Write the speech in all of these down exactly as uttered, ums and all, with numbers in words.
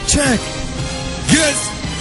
check. Yes.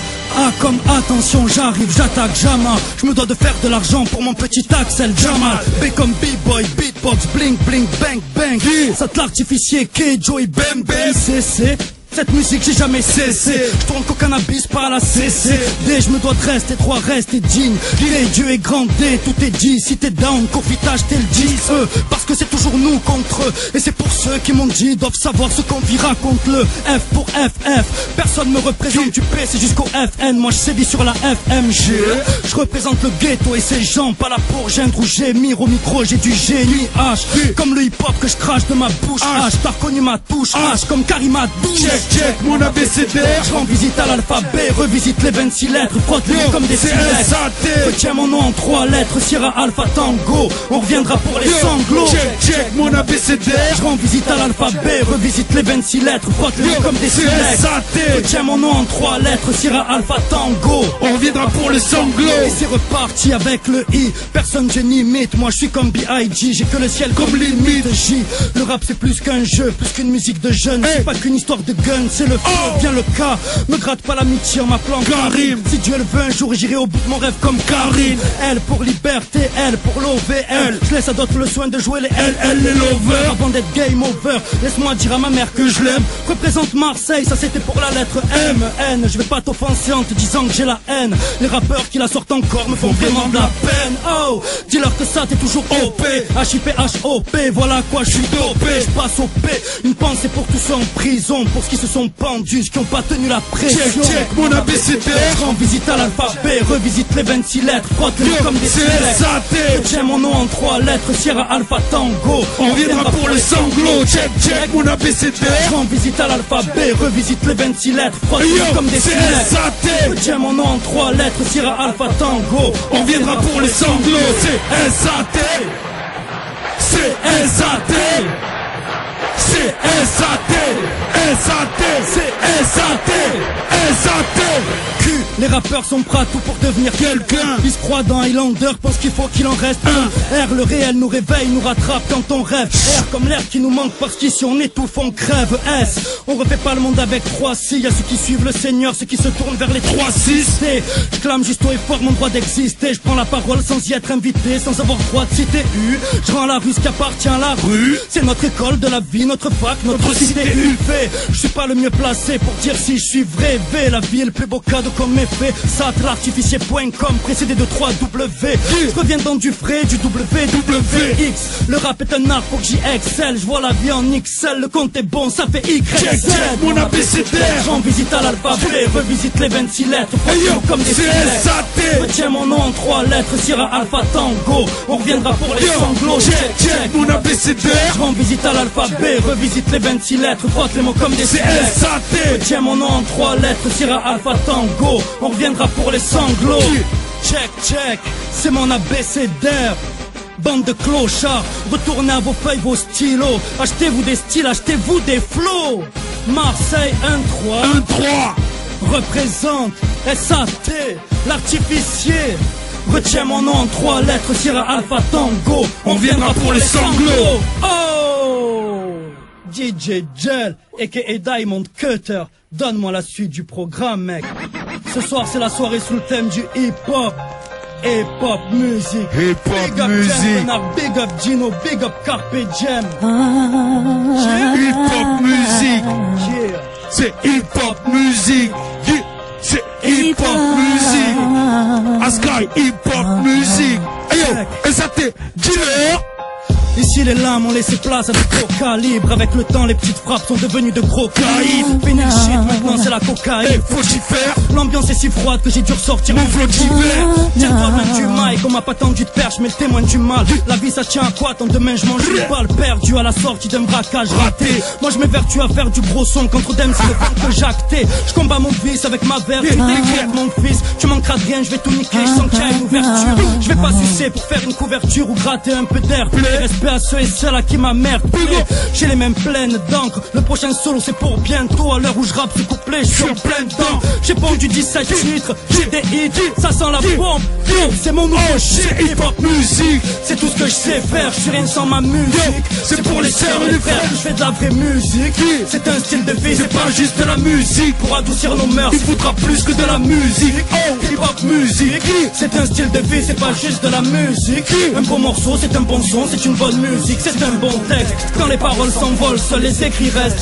A comme attention, j'arrive, j'attaque Jama. Je me dois de faire de l'argent pour mon petit Axel Jamal. B comme B-boy, beatbox, blink, blink, bang, bang. Ça te l'artificier, K-Joy, bam, bam. C C. Cette musique j'ai jamais cessé. Je tourne qu'au cannabis par la C C D. Je me dois de rester droit, rester digne. D, Dieu est grand D, tout est dit. Si t'es down, confitage t'es le dix. Eux, parce que c'est toujours nous contre eux. Et c'est pour ceux qui m'ont dit, doivent savoir ce qu'on vit, raconte le F pour F F. Personne me représente du P, c'est jusqu'au F N. Moi je sévis sur la F M G. Je représente le ghetto et ses gens, pas là pour geindre ou gémir. Au micro j'ai du génie H. Comme le hip hop que je crache de ma bouche H. T'as reconnu ma touche H. Comme Karima douze. Check mon A B C D R. Je rends visite à l'alphabet, revisite les vingt-six lettres, frotte-les comme des silettes. Retiens mon nom en trois lettres, Sierra Alpha Tango. On reviendra pour les sanglots. Check, check mon A B C D R. Je rends visite à l'alphabet, revisite les vingt-six lettres, frotte-les comme des silettes. Retiens mon nom en trois lettres, Sierra Alpha Tango. On reviendra pour les sanglots. Et c'est reparti avec le I. Personne je n'imite, moi je suis comme B I G. J'ai que le ciel comme limite J. Le rap c'est plus qu'un jeu, plus qu'une musique de jeunes. C'est pas qu'une histoire de gun, c'est le feu, oh. Bien le cas. Me gratte pas l'amitié en m'appelant Karim. Si Dieu le veut un jour j'irai au bout de mon rêve comme Karine. L pour liberté, L pour l'O V L. Je laisse à d'autres le soin de jouer les L L, les lovers. Avant d'être game over, laisse-moi dire à ma mère que je l'aime. Représente Marseille, ça c'était pour la lettre M. N, je vais pas t'offenser en te disant que j'ai la haine. Les rappeurs qui la sortent encore me font vraiment de la peine. Oh, dis-leur que ça t'es toujours O P. H I P H O P, voilà quoi je suis dopé. Je passe au P, une pensée pour tous ceux en prison. Pour ceux qui se sont pendus, qui ont pas tenu la pression. Check, check mon A B C D R. Je rends visite à l'alphabet, revisite les vingt-six lettres, frotte-les comme des silettes. Tiens mon nom en trois lettres, Sierra Alpha Tango. On reviendra pour les sanglots. Check, check mon A B C D R. Je rends visite à l'alphabet, revisite les vingt-six lettres, frotte-les comme des silettes. Tiens mon nom en trois lettres, Sierra Alpha Tango. On reviendra pour les sanglots. C'est S A T. C'est S A T. C'est S A T. S A T. C'est S A T. S A T. Les rappeurs sont prêts à tout pour devenir quelqu'un. Ils se croient dans Highlander, pensent qu'il faut qu'il en reste un. R, le réel nous réveille, nous rattrape quand on rêve. R comme l'air qui nous manque parce qu'ici on étouffe, on crève. S, on refait pas le monde avec trois si. Y'a ceux qui suivent le Seigneur, ceux qui se tournent vers les trois six. Je clame juste haut et fort mon droit d'exister. Je prends la parole sans y être invité, sans avoir droit de citer U. Je rends la rue ce qui appartient à la rue. C'est notre école de la vie, notre fac, notre cité U P. Je suis pas le mieux placé pour dire si je suis vrai. V, la vie est le plus beau cadeau comme mes Sat l'artificier point com précédé de trois W. Je reviens dans du frais, du W W X. Le rap est un art, faut que j'y excelle. Je vois la vie en X L, le compte est bon, ça fait Y. Check, check, mon A B C D R. J'en visite à l'alphabet, revisite les vingt-six lettres, hey comme des S A T. Retiens mon nom en trois lettres, Sierra Alpha Tango. On reviendra pour les sanglots. Check, check, mon A B C D R. J'en visite à l'alphabet, revisite les vingt-six lettres, frotte les mots comme des S A T. Retiens mon nom en trois lettres, Sierra Alpha Tango. On reviendra pour les sanglots. Check, check, c'est mon A B C D R. Bande de clochards, retournez à vos feuilles, vos stylos. Achetez-vous des styles, achetez-vous des flots. Marseille un trois un trois représente S A T, l'artificier. Retiens mon nom en trois lettres, Sierra Alpha Tango. On viendra pour les sanglots. Oh, D J Gel, aka Diamond Cutter. Donne-moi la suite du programme, mec. Ce soir, c'est la soirée sous le thème du hip-hop. Hip-hop music. Hip-hop big up music. Gem, big up Gino, big up Carpe Jam. Yeah. Hip-hop music. Yeah. C'est hip-hop music. Yeah. C'est hip-hop music. Askai, hip-hop music. Hey yo, S A T, dis-le. Ici les lames ont laissé place à de gros calibres. Avec le temps les petites frappes sont devenues de gros caïds. Fini le shit, maintenant c'est la cocaïne. Hey, faut y faire. L'ambiance est si froide que j'ai dû ressortir mon flot d'hiver. Tiens-toi loin du mic, on m'a pas tendu de perche mais le témoin du mal. La vie ça tient à quoi, tant demain je mange une balle perdue à la sortie d'un braquage raté. Moi je m'évertue à faire du gros son contre dem, c'est le fait que j'actais. Je combats mon vice avec ma verve, tu t'inquiètes mon fils. Tu manqueras de rien, je vais tout niquer, je sens qu'il y a une ouverture. Je vais pas sucer pour faire une couverture ou gratter un peu d'air. Respect à ceux et celles à qui ma mère plaît. J'ai les mêmes pleines d'encre. Le prochain solo c'est pour bientôt. À l'heure où je rappe ce couplet, je suis en plein dedans. J'ai pondu du dix-sept titres. J'ai des hits, ça sent la bombe. C'est mon nouveau shit, hip-hop musique. C'est tout ce que je sais faire, je suis rien sans ma musique. C'est pour les sœurs et les frères que je fais de la vraie musique. C'est un style de vie, c'est pas juste de la musique. Pour adoucir nos mœurs, il faudra plus que de la musique. Oh, hip-hop musique. C'est un style de vie, c'est pas juste de la musique. Un bon morceau, c'est un bon son, c'est une bonne musique. C'est un bon texte, quand les paroles s'envolent, seuls les écrits restent.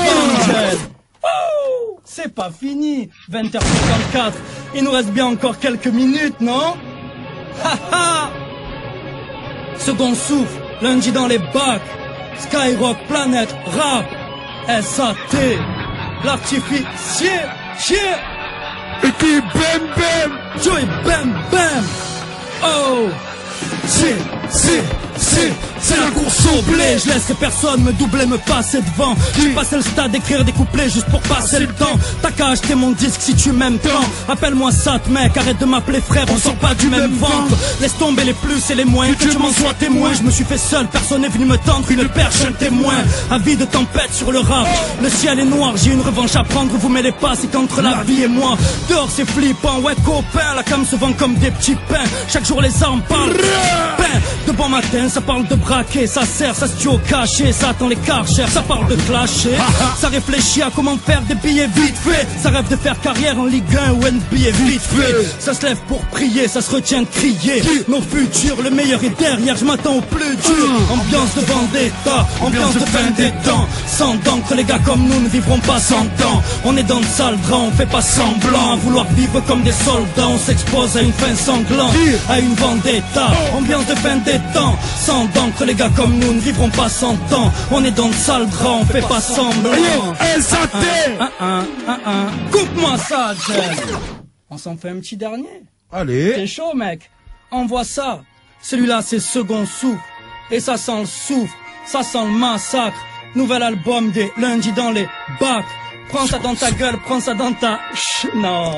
Oh, c'est pas fini. Vingt heures cinquante-quatre. Il nous reste bien encore quelques minutes, non? Ha ha. Second souffle, lundi dans les bacs. Skyrock, planète, rap. S A T. L'artificier, chier. Et qui bam bam. Joey bam bam. Oh. C'est, c'est, c'est, c'est la course au blé. Je laisse personne me doubler, me passer devant. J'ai passé le stade d'écrire des couplets juste pour passer le temps. T'as qu'à acheter mon disque si tu m'aimes tant. Appelle-moi Sat mec, arrête de m'appeler frère, on sort pas du même ventre. Laisse tomber les plus et les moins, que tu m'en sois témoin. Je me suis fait seul, personne n'est venu me tendre une perche, un témoin. Avis de tempête sur le rap, le ciel est noir, j'ai une revanche à prendre. Vous mêlez pas, c'est qu'entre la vie et moi. Dehors c'est flippant, ouais copain, la cam se vend comme des petits pains. Chaque jour les armes parlent. De bon matin, ça parle de braquer, ça sert, ça se tue au cachet, ça attend les karchers, ça parle de clasher, ça réfléchit à comment faire des billets vite fait, ça rêve de faire carrière en Ligue un ou N B A vite fait, ça se lève pour prier, ça se retient de crier, nos futurs, le meilleur est derrière, je m'attends au plus dur, ambiance de vendetta, ambiance de fin des temps, sans d'encre, les gars comme nous ne vivront pas cent ans, on est dans le sale drap, on fait pas semblant, à vouloir vivre comme des soldats, on s'expose à une fin sanglante, à une vendetta, ambiance de fin des temps, sans d'encre, les gars comme nous ne vivront pas cent ans. On est dans le sale drap, on fait pas semblant. S A T. Coupe-moi ça, Jen. On s'en fait un petit dernier. Allez. T'es chaud, mec. Envoie ça. Celui-là, c'est second souffle. Et ça sent le souffle. Ça sent le massacre. Nouvel album des lundis dans les bacs. Prends ça dans ta gueule, prends ça dans ta... Non.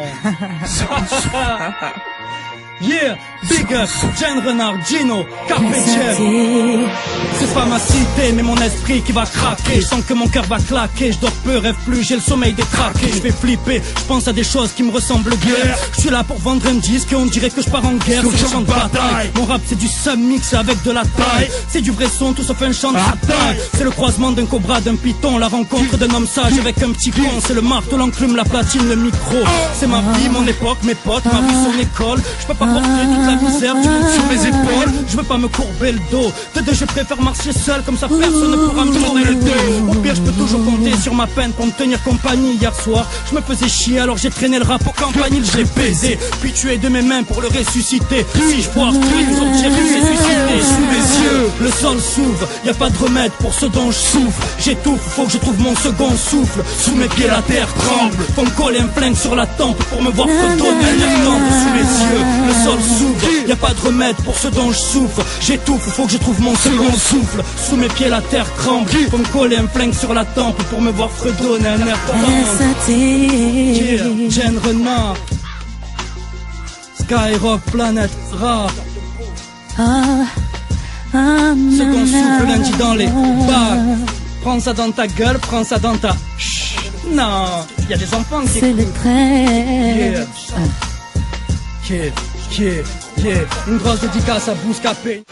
Yeah, big up, Jen Renard, Gino, Carpe Diem. C'est pas ma cité, mais mon esprit qui va craquer. Je sens que mon cœur va claquer, je dors peu, rêve plus, j'ai le sommeil détraqué. Je vais flipper, je pense à des choses qui me ressemblent guère. Je suis là pour vendre un disque et on dirait que je pars en guerre. C'est un champ de bataille, mon rap c'est du sub-mix avec de la taille. C'est du vrai son, tout sauf un chant de bataille. C'est le croisement d'un cobra, d'un python, la rencontre d'un homme sage avec un petit con. C'est le marteau, l'enclume, la platine, le micro. C'est ma vie, mon époque, mes potes, ma vie, son école. Je peux pas porter toute la misère du monde sur mes épaules. Je veux pas me courber le dos. De deux, je préfère marcher seul, comme ça personne ne pourra me tourner le dos. Au pire, je peux toujours compter sur ma peine pour me tenir compagnie. Hier soir, je me faisais chier, alors j'ai traîné le rap au campanile, je l'ai baisé, puis tué de mes mains pour le ressusciter. Si je vois street, vous en tirez, c'est suscité. Sous mes yeux, le sol s'ouvre, y a pas de remède pour ce dont je souffre. J'étouffe, faut que je trouve mon second souffle. Sous mes pieds, la terre tremble. Faut me coller un flingue sur la tempe pour me voir redonner un exemple. Sous mes yeux, le sol s'ouvre, y a pas de remède pour ce dont je souffre. J'étouffe, faut que je trouve mon second souffle. Sous mes pieds la terre tremble. Faut me coller un flingue sur la tempe pour me voir fredonner un air tremble. Jen Renard, Skyrock, planète, rap. Second souffle, lundi dans les bacs. Prends ça dans ta gueule, prends ça dans ta... Chut. Non, y a des enfants qui c'est le trait. Yeah. Yeah, yeah, yeah. Une grosse dédicace à Bouscapé.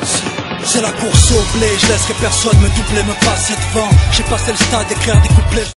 C'est la course au blé, je laisse que personne me doubler, me passer devant. J'ai passé le stade d'écrire des couplets.